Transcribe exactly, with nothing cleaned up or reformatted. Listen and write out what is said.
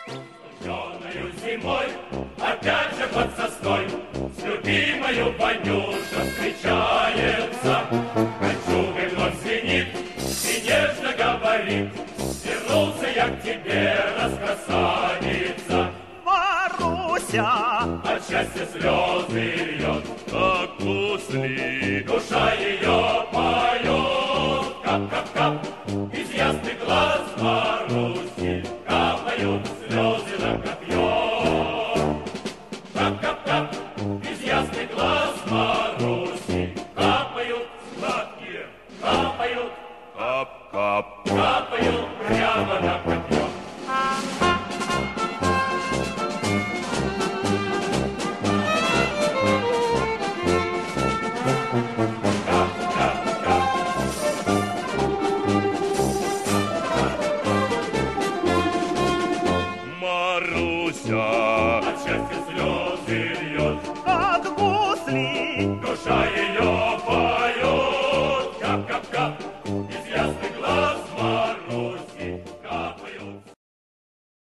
Студеною зимой, опять же под сосной, с любимою Ванюша встречается. Кольчугой вновь звенит и нежно говорит: вернулся я к тебе, раскрасавица. Маруся от счастья слезы льет, как после душа ее поет. Кап-кап-кап, из ясных глаз Маруси капают слезы на копье. Кап-кап-кап, из ясных глаз Маруси капают сладкие, капают, кап-кап, капают прямо на копье. Маруся